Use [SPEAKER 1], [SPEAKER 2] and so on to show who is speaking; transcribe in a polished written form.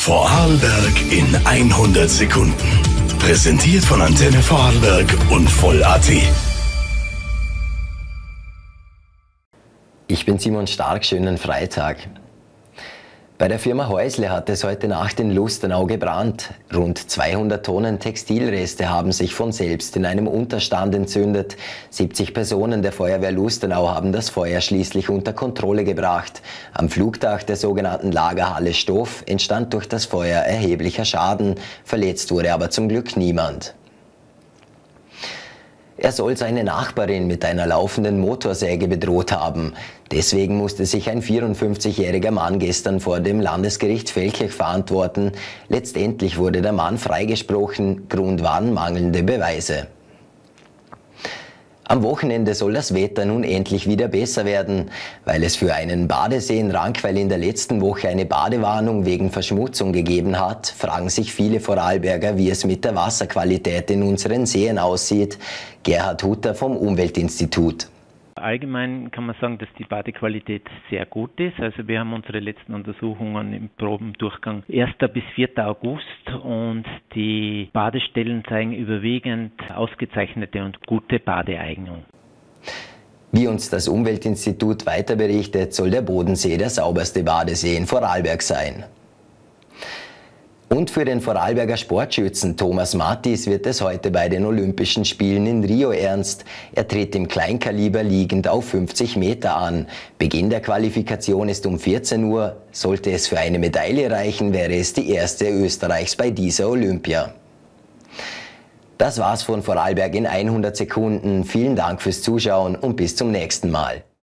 [SPEAKER 1] Vorarlberg in 100 Sekunden. Präsentiert von Antenne Vorarlberg und Voll.at.
[SPEAKER 2] Ich bin Simon Stark, schönen Freitag. Bei der Firma Häusle hat es heute Nacht in Lustenau gebrannt. Rund 200 Tonnen Textilreste haben sich von selbst in einem Unterstand entzündet. 70 Personen der Feuerwehr Lustenau haben das Feuer schließlich unter Kontrolle gebracht. Am Flugdach der sogenannten Lagerhalle Stoff entstand durch das Feuer erheblicher Schaden. Verletzt wurde aber zum Glück niemand. Er soll seine Nachbarin mit einer laufenden Motorsäge bedroht haben. Deswegen musste sich ein 54-jähriger Mann gestern vor dem Landesgericht Feldkirch verantworten. Letztendlich wurde der Mann freigesprochen. Grund waren mangelnde Beweise. Am Wochenende soll das Wetter nun endlich wieder besser werden. Weil es für einen Badesee in Rankweil in der letzten Woche eine Badewarnung wegen Verschmutzung gegeben hat, fragen sich viele Vorarlberger, wie es mit der Wasserqualität in unseren Seen aussieht. Gerhard Hutter vom Umweltinstitut.
[SPEAKER 3] Allgemein kann man sagen, dass die Badequalität sehr gut ist. Also wir haben unsere letzten Untersuchungen im Probendurchgang 1. bis 4. August und die Badestellen zeigen überwiegend ausgezeichnete und gute Badeeignung.
[SPEAKER 2] Wie uns das Umweltinstitut weiter berichtet, soll der Bodensee der sauberste Badesee in Vorarlberg sein. Und für den Vorarlberger Sportschützen Thomas Mattis wird es heute bei den Olympischen Spielen in Rio ernst. Er tritt im Kleinkaliber liegend auf 50 Meter an. Beginn der Qualifikation ist um 14 Uhr. Sollte es für eine Medaille reichen, wäre es die erste Österreichs bei dieser Olympia. Das war's von Vorarlberg in 100 Sekunden. Vielen Dank fürs Zuschauen und bis zum nächsten Mal.